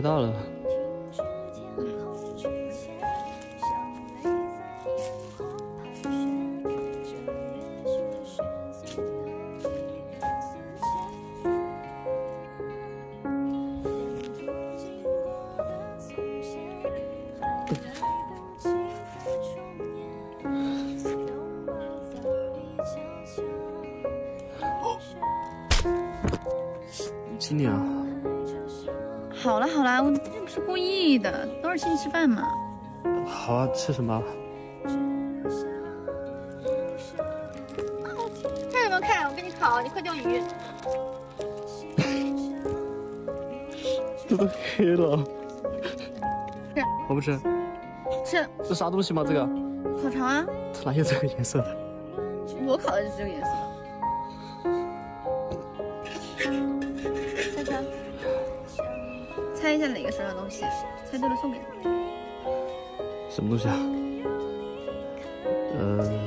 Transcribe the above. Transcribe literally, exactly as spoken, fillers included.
快到了。请你啊。 好了好了，我这不是故意的，都是请你吃饭嘛。 好啊，吃什么？ 看有没有看？我给你烤，你快钓鱼。 这都黑了。 是。 我不吃。 吃。 这啥东西吗？这个？ 烤肠啊。 这哪有这个颜色的？ 我烤的是这个颜色。猜猜。猜一下哪个是什么东西？猜对了送给你。 什么东西啊？呃。